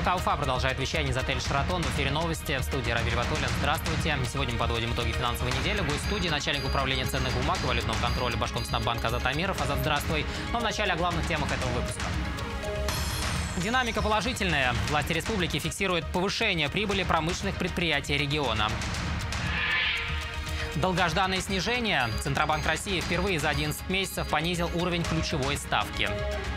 РБК Уфа продолжает вещание из отеля «Шератон». В эфире новости. В студии Равиль Батуллин. Здравствуйте. Сегодня мы подводим итоги финансовой недели. Гость студии — начальник управления ценных бумаг и валютного контроля Башкомснаббанка Азат Амиров. Азат, здравствуй. Но вначале о главных темах этого выпуска. Динамика положительная. Власти республики фиксируют повышение прибыли промышленных предприятий региона. Долгожданное снижение. Центробанк России впервые за 11 месяцев понизил уровень ключевой ставки.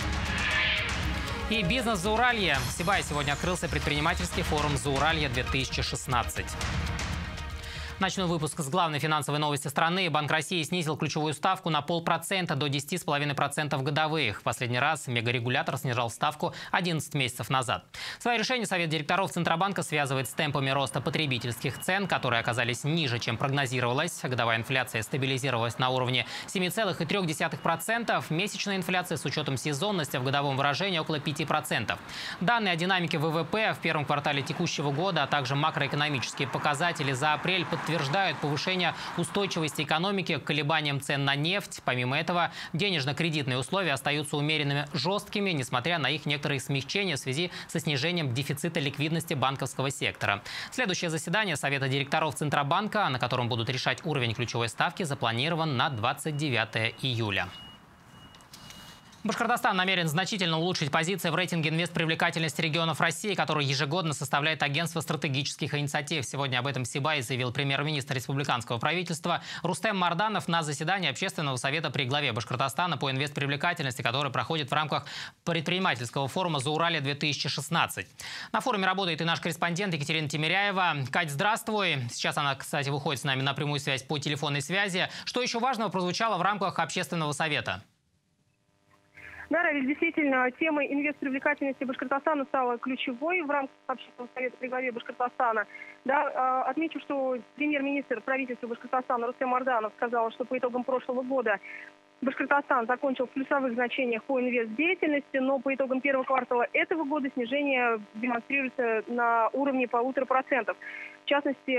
И бизнес Зауралье. В Сибае сегодня открылся предпринимательский форум Зауралье-2016. Начну выпуск с главной финансовой новости страны. Банк России снизил ключевую ставку на 0,5% до 10,5% годовых. В последний раз мегарегулятор снижал ставку 11 месяцев назад. Свое решение Совет директоров Центробанка связывает с темпами роста потребительских цен, которые оказались ниже, чем прогнозировалось. Годовая инфляция стабилизировалась на уровне 7,3%. Месячная инфляция с учетом сезонности в годовом выражении около 5%. Данные о динамике ВВП в первом квартале текущего года, а также макроэкономические показатели за апрель подтверждают повышение устойчивости экономики к колебаниям цен на нефть. Помимо этого, денежно-кредитные условия остаются умеренными жесткими, несмотря на их некоторые смягчения в связи со снижением дефицита ликвидности банковского сектора. Следующее заседание Совета директоров Центробанка, на котором будут решать уровень ключевой ставки, запланирован на 29 июля. Башкортостан намерен значительно улучшить позиции в рейтинге инвестпривлекательности регионов России, который ежегодно составляет Агентство стратегических инициатив. Сегодня об этом в Сибае заявил премьер-министр республиканского правительства Рустем Марданов на заседании Общественного совета при главе Башкортостана по инвестпривлекательности, который проходит в рамках предпринимательского форума «Зауралье-2016». На форуме работает и наш корреспондент Екатерина Тимиряева. Кать, здравствуй. Сейчас она, кстати, выходит с нами на прямую связь по телефонной связи. Что еще важного прозвучало в рамках Общественного совета? Да, Равиль, действительно, тема инвестпривлекательности Башкортостана стала ключевой в рамках Общественного совета при главе Башкортостана. Да, отмечу, что премьер-министр правительства Башкортостана Рустем Марданов сказал, что по итогам прошлого года Башкортостан закончил в плюсовых значениях по инвестдеятельности, но по итогам первого квартала этого года снижение демонстрируется на уровне 1,5%. В частности,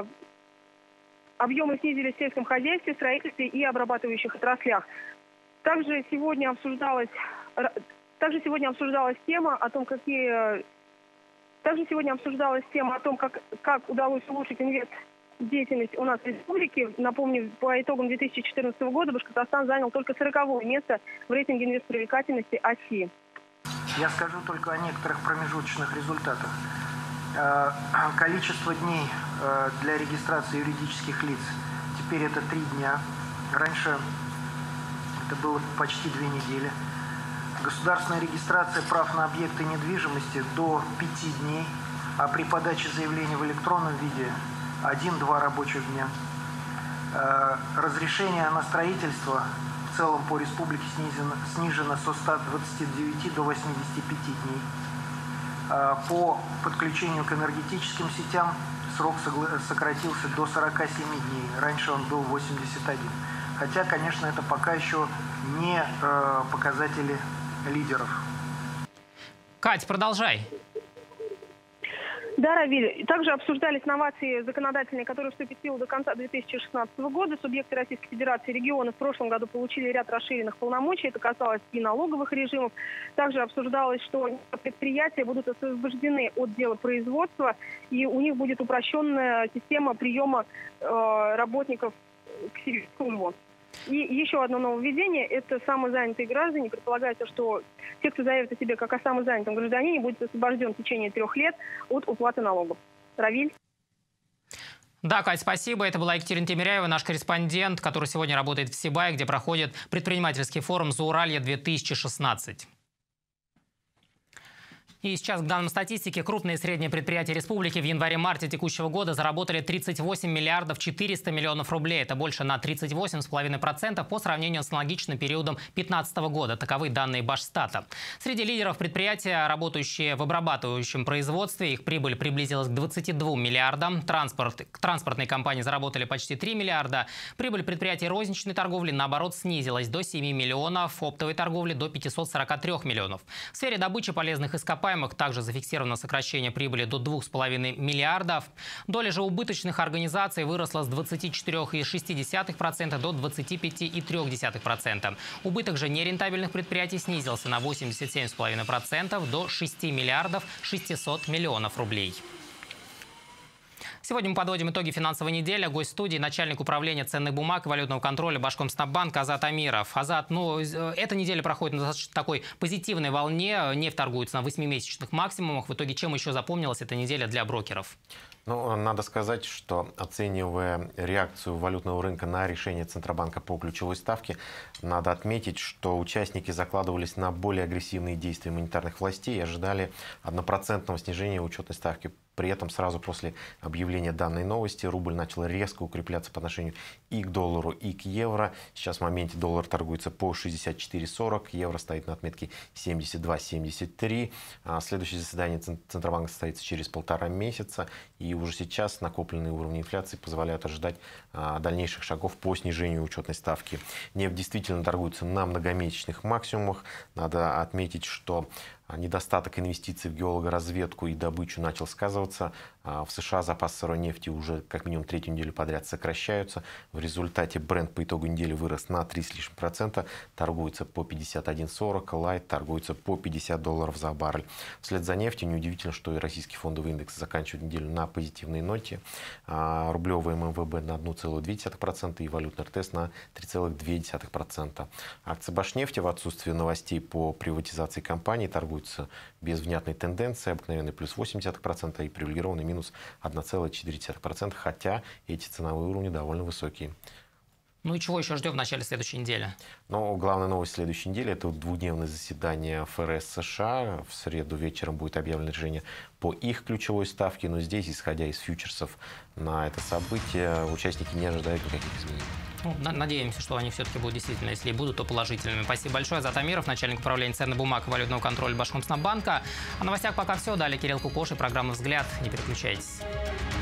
объемы снизились в сельском хозяйстве, строительстве и обрабатывающих отраслях. Также сегодня обсуждалась тема о том, как удалось улучшить инвестдеятельность у нас в республике. Напомню, по итогам 2014 года Башкортостан занял только 40-е место в рейтинге инвестпривлекательности оси. Я скажу только о некоторых промежуточных результатах. Количество дней для регистрации юридических лиц теперь это 3 дня. Раньше это было почти 2 недели. Государственная регистрация прав на объекты недвижимости до 5 дней, а при подаче заявления в электронном виде 1-2 рабочих дня. Разрешение на строительство в целом по республике снижено со 129 до 85 дней. По подключению к энергетическим сетям срок сократился до 47 дней. Раньше он был 81. Хотя, конечно, это пока еще не показатели лидеров. Кать, продолжай. Да, Равиль. Также обсуждались новации законодательные, которые вступят в силу до конца 2016 года. Субъекты Российской Федерации регионы в прошлом году получили ряд расширенных полномочий. Это касалось и налоговых режимов. Также обсуждалось, что предприятия будут освобождены от дела производства, и у них будет упрощенная система приема работников к службу. И еще одно нововведение – это самозанятые граждане. Предполагается, что те, кто заявит о себе как о самозанятом гражданине, будет освобожден в течение 3 лет от уплаты налогов. Равиль? Да, Кать, спасибо. Это была Екатерина Тимиряева, наш корреспондент, который сегодня работает в Сибае, где проходит предпринимательский форум «Зауралье-2016». И сейчас к данным статистики. Крупные и средние предприятия республики в январе-марте текущего года заработали 38 миллиардов 400 миллионов рублей. Это больше на 38,5% по сравнению с аналогичным периодом 2015 года. Таковы данные Башстата. Среди лидеров предприятия, работающие в обрабатывающем производстве, их прибыль приблизилась к 22 миллиардам. Транспортные компании заработали почти 3 миллиарда. Прибыль предприятий розничной торговли, наоборот, снизилась до 7 миллионов. Оптовой торговли до 543 миллионов. В сфере добычи полезных ископаемых ископаемых также зафиксировано сокращение прибыли до 2,5 миллиардов. Доля же убыточных организаций выросла с 24,6% до 25,3%. Убыток же нерентабельных предприятий снизился на 87,5% до 6 миллиардов 600 миллионов рублей. Сегодня мы подводим итоги финансовой недели. Гость студии – начальник управления ценных бумаг и валютного контроля Башкомснаббанка Азат Амиров. Азат, эта неделя проходит на достаточно такой позитивной волне. Нефть торгуется на 8-месячных максимумах. В итоге чем еще запомнилась эта неделя для брокеров? Надо сказать, что оценивая реакцию валютного рынка на решение Центробанка по ключевой ставке, надо отметить, что участники закладывались на более агрессивные действия монетарных властей и ожидали 1% снижения учетной ставки. При этом сразу после объявления данной новости рубль начал резко укрепляться по отношению и к доллару, и к евро. Сейчас в моменте доллар торгуется по 64,40, евро стоит на отметке 72,73. Следующее заседание Центробанка состоится через 1,5 месяца. И уже сейчас накопленные уровни инфляции позволяют ожидать дальнейших шагов по снижению учетной ставки. Нефть действительно торгуется на многомесячных максимумах. Надо отметить, что недостаток инвестиций в геологоразведку и добычу начал сказываться. В США запасы сырой нефти уже как минимум третью неделю подряд сокращаются. В результате бренд по итогу недели вырос на 3 с лишним %, торгуется по 51,40, лайт торгуется по $50 за баррель. Вслед за нефтью неудивительно, что и российский фондовый индекс заканчивает неделю на позитивной ноте. Рублевый ММВБ на 1,2% и валютный РТС на 3,2%. Акции Башнефти в отсутствие новостей по приватизации компании торгуются без внятной тенденции, обыкновенный плюс 0,8% и привилегированный минус 1,4%, хотя эти ценовые уровни довольно высокие. Ну и чего еще ждем в начале следующей недели? Главная новость следующей недели – это двухдневное заседание ФРС США. В среду вечером будет объявлено решение по их ключевой ставке, но здесь, исходя из фьючерсов на это событие, участники не ожидают никаких изменений. Надеемся, что они все-таки будут действительно, если и будут, то положительными. Спасибо большое. Азат Амиров, начальник управления ценных бумаг и валютного контроля Башкомснаббанка. О новостях пока все. Далее Кирилл Кукош и программа «Взгляд». Не переключайтесь.